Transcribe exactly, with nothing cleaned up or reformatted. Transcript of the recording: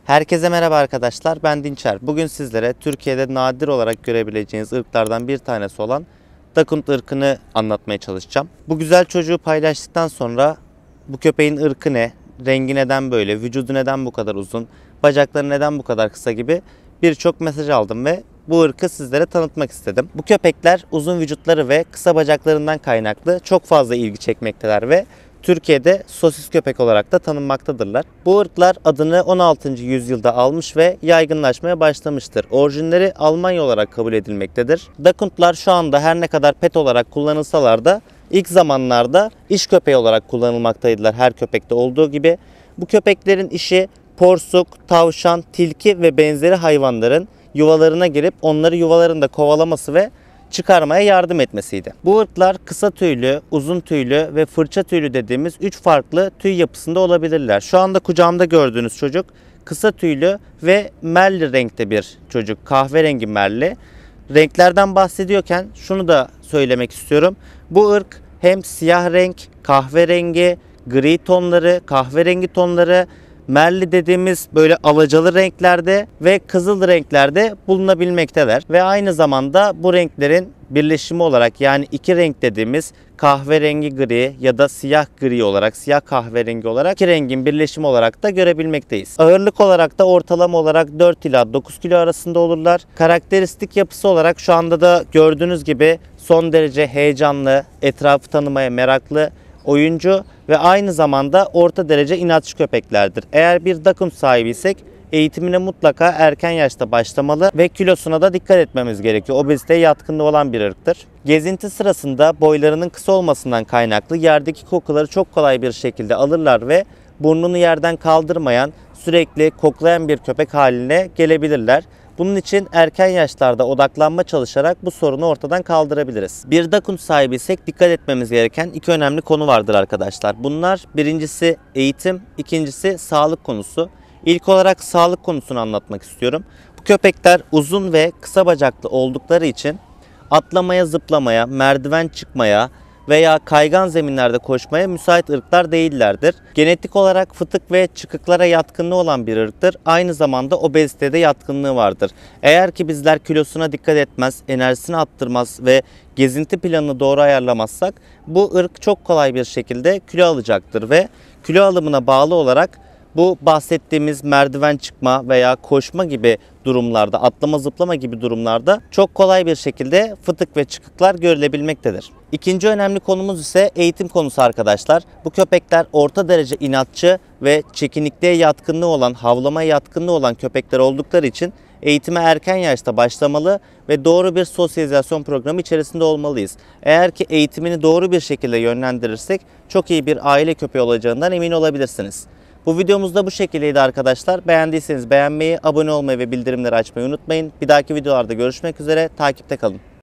Herkese merhaba arkadaşlar, ben Dinçer. Bugün sizlere Türkiye'de nadir olarak görebileceğiniz ırklardan bir tanesi olan Dakund ırkını anlatmaya çalışacağım. Bu güzel çocuğu paylaştıktan sonra bu köpeğin ırkı ne, rengi neden böyle, vücudu neden bu kadar uzun, bacakları neden bu kadar kısa gibi birçok mesaj aldım ve bu ırkı sizlere tanıtmak istedim. Bu köpekler uzun vücutları ve kısa bacaklarından kaynaklı çok fazla ilgi çekmekteler ve Türkiye'de sosis köpek olarak da tanınmaktadırlar. Bu ırklar adını on altıncı yüzyılda almış ve yaygınlaşmaya başlamıştır. Orijinleri Almanya olarak kabul edilmektedir. Dakundlar şu anda her ne kadar pet olarak kullanılsalar da ilk zamanlarda iş köpeği olarak kullanılmaktaydılar, her köpekte olduğu gibi. Bu köpeklerin işi porsuk, tavşan, tilki ve benzeri hayvanların yuvalarına girip onları yuvalarında kovalaması ve çıkarmaya yardım etmesiydi. Bu ırklar kısa tüylü, uzun tüylü ve fırça tüylü dediğimiz üç farklı tüy yapısında olabilirler. Şu anda kucağımda gördüğünüz çocuk kısa tüylü ve merli renkte bir çocuk. Kahverengi merli. Renklerden bahsediyorken şunu da söylemek istiyorum. Bu ırk hem siyah renk, kahverengi, gri tonları, kahverengi tonları, merli dediğimiz böyle alacalı renklerde ve kızıl renklerde bulunabilmekteler. Ve aynı zamanda bu renklerin birleşimi olarak, yani iki renk dediğimiz kahverengi gri ya da siyah gri olarak, siyah kahverengi olarak iki rengin birleşimi olarak da görebilmekteyiz. Ağırlık olarak da ortalama olarak dört ila dokuz kilo arasında olurlar. Karakteristik yapısı olarak şu anda da gördüğünüz gibi son derece heyecanlı, etrafı tanımaya meraklı, oyuncu ve aynı zamanda orta derece inatçı köpeklerdir. Eğer bir Dakund sahibiysek eğitimine mutlaka erken yaşta başlamalı ve kilosuna da dikkat etmemiz gerekiyor. Obeziteye yatkınlığı olan bir ırktır. Gezinti sırasında boylarının kısa olmasından kaynaklı yerdeki kokuları çok kolay bir şekilde alırlar ve burnunu yerden kaldırmayan, sürekli koklayan bir köpek haline gelebilirler. Bunun için erken yaşlarda odaklanma çalışarak bu sorunu ortadan kaldırabiliriz. Bir Dakund sahibiysek dikkat etmemiz gereken iki önemli konu vardır arkadaşlar. Bunlar birincisi eğitim, ikincisi sağlık konusu. İlk olarak sağlık konusunu anlatmak istiyorum. Bu köpekler uzun ve kısa bacaklı oldukları için atlamaya, zıplamaya, merdiven çıkmaya veya kaygan zeminlerde koşmaya müsait ırklar değillerdir. Genetik olarak fıtık ve çıkıklara yatkınlığı olan bir ırktır. Aynı zamanda obezitede yatkınlığı vardır. Eğer ki bizler kilosuna dikkat etmez, enerjisini arttırmaz ve gezinti planını doğru ayarlamazsak bu ırk çok kolay bir şekilde kilo alacaktır ve kilo alımına bağlı olarak bu bahsettiğimiz merdiven çıkma veya koşma gibi durumlarda, atlama zıplama gibi durumlarda çok kolay bir şekilde fıtık ve çıkıklar görülebilmektedir. İkinci önemli konumuz ise eğitim konusu arkadaşlar. Bu köpekler orta derece inatçı ve çekinikliğe yatkınlığı olan, havlamaya yatkınlığı olan köpekler oldukları için eğitime erken yaşta başlamalı ve doğru bir sosyalizasyon programı içerisinde olmalıyız. Eğer ki eğitimini doğru bir şekilde yönlendirirsek çok iyi bir aile köpeği olacağından emin olabilirsiniz. Bu videomuz da bu şekildeydi arkadaşlar. Beğendiyseniz beğenmeyi, abone olmayı ve bildirimleri açmayı unutmayın. Bir dahaki videolarda görüşmek üzere. Takipte kalın.